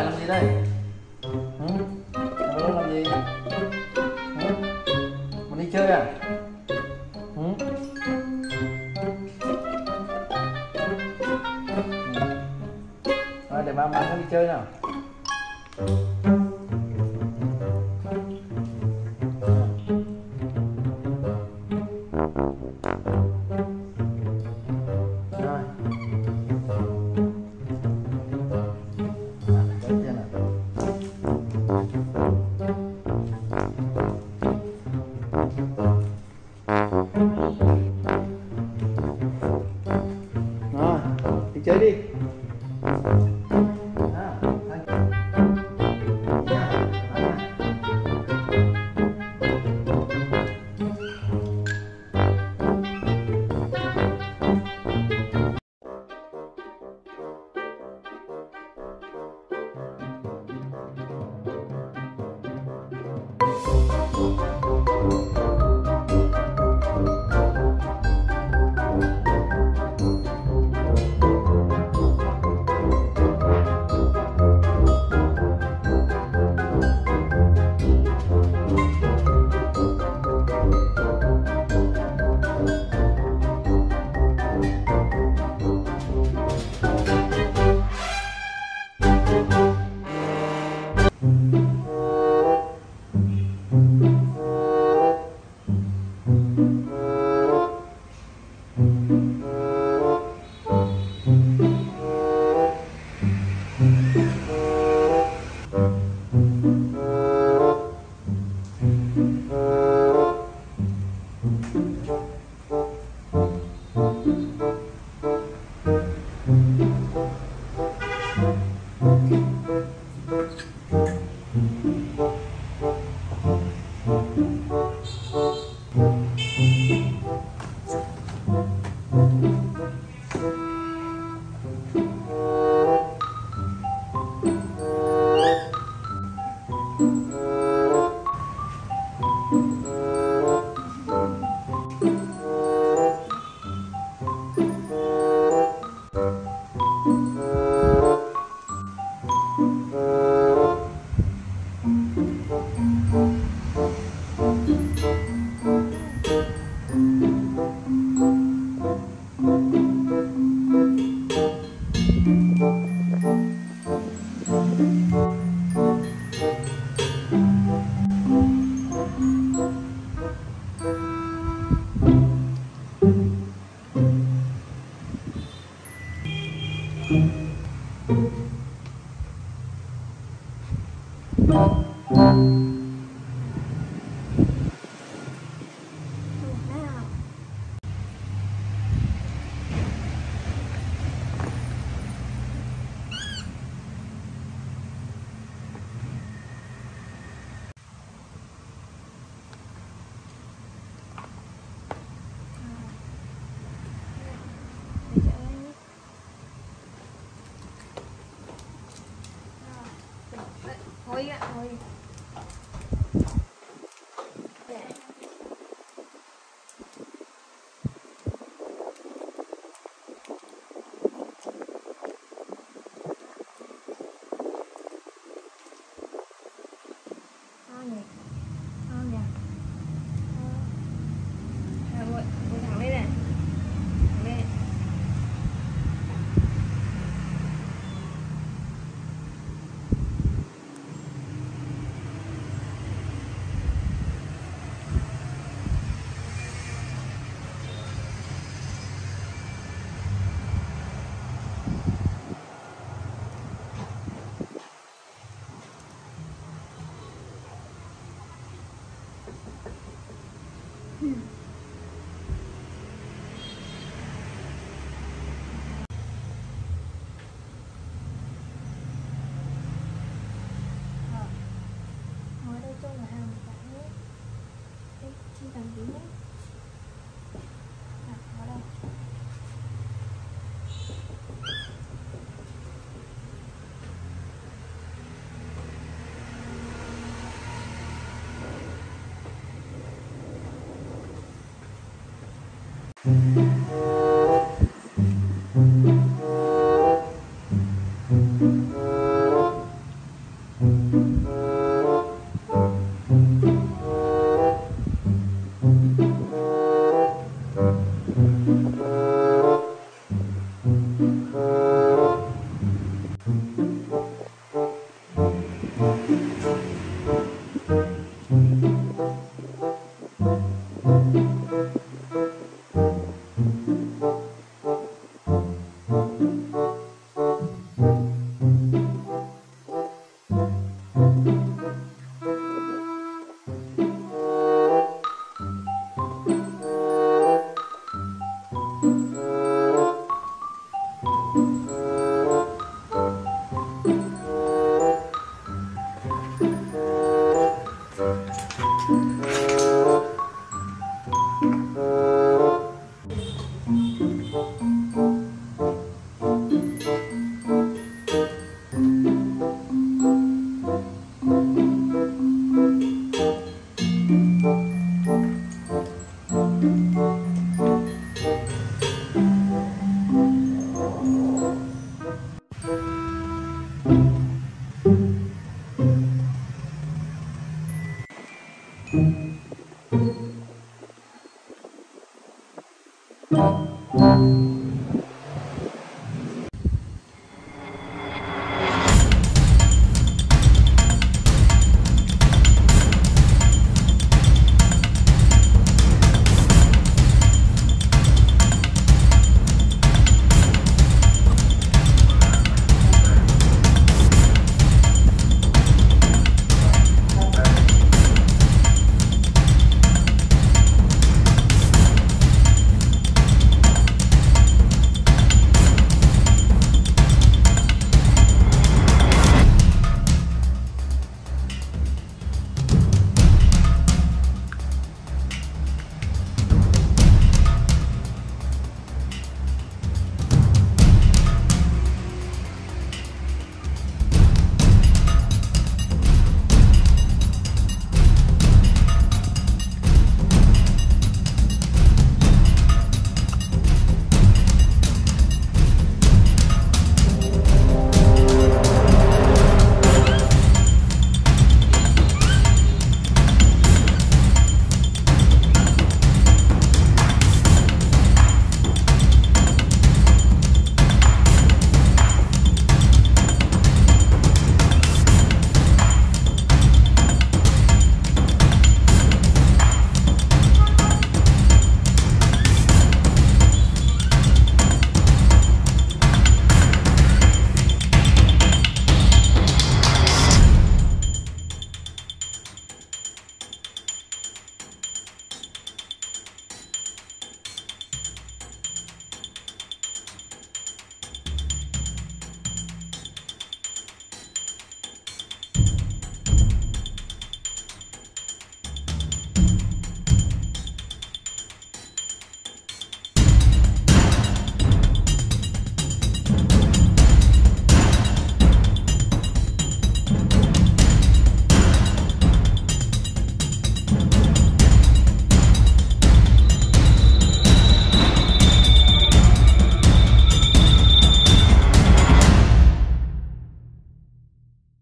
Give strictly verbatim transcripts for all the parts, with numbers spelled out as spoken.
làm gì đây? Ừ? Ngồi đó làm gì? Ừ? Mình đi chơi à? Ừ? Rồi để ba mang nó đi chơi nào. Rồi, đi chơi đi. Thôi ạ, thôi. Ngon nhỉ? Ngon nhỉ? À, ngồi, ngồi thẳng lên này. Thẳng lên. Ngồi đây cho là hàng bạn nhé. Đây, chi tầm tí nhé. À, ngồi đây.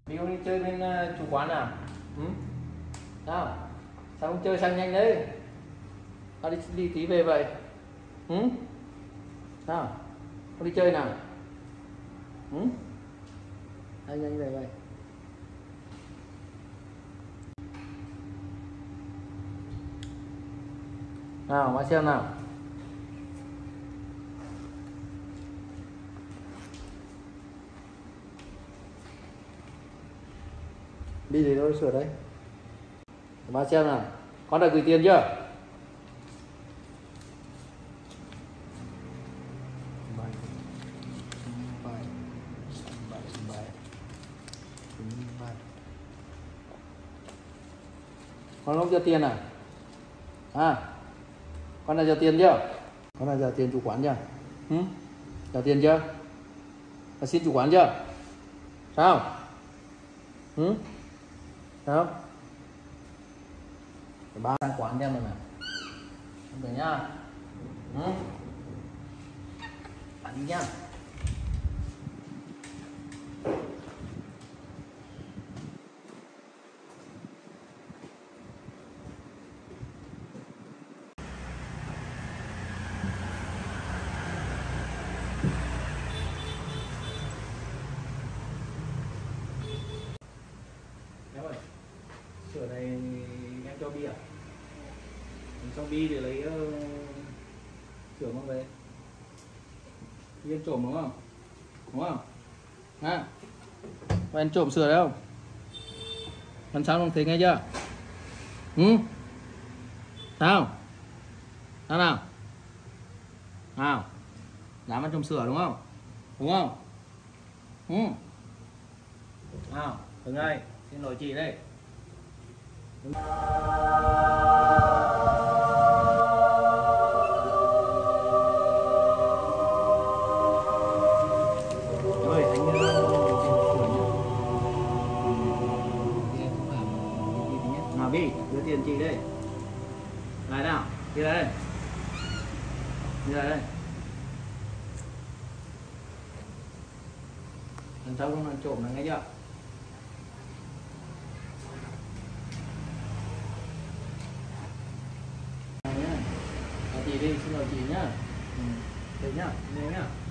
Đi không đi chơi bên uh, chủ quán à? Ừ? Sao? Sao không chơi sang nhanh đấy? Tao đi đi tí về vậy. Ừ? Sao? Không đi chơi nào? Ừ? Sang nhanh về vậy. Nào mà xem nào. Đi thì tôi sửa đấy. Mà xem nào. Con đã gửi tiền chưa? Con không cho tiền à? À, con đã cho tiền chưa? Con đã cho tiền chủ quán chưa? Ừ? Cho tiền chưa? Con xin chủ quán chưa? Sao? Ừ? Sao? Cái ba sang quán cho mình à? Không được nhá. Ừ? Bạn đi nhá. Sửa này em cho Bi à? Em cho Bi để lấy uh, sửa mang về. Bi em trộm đúng không? Đúng không? Ha? Có em trộm sửa đấy không? Lần sau không thấy nghe chưa? Ừ? Sao? Sao nào? Nào? Dám ăn trộm sửa đúng không? Đúng không? Ừ? Nào? Từng đây, xin lỗi chị đây. Rồi, anh uh, sửa nhá. Nào Bi, đưa tiền chị đây. Lại nào, đi lại đây. Đi lại đây. Lần sau không ăn trộm là nghe chưa? Chị đi, xin lỗi chị nhá. Ừ. Thế nhá, thế nhá.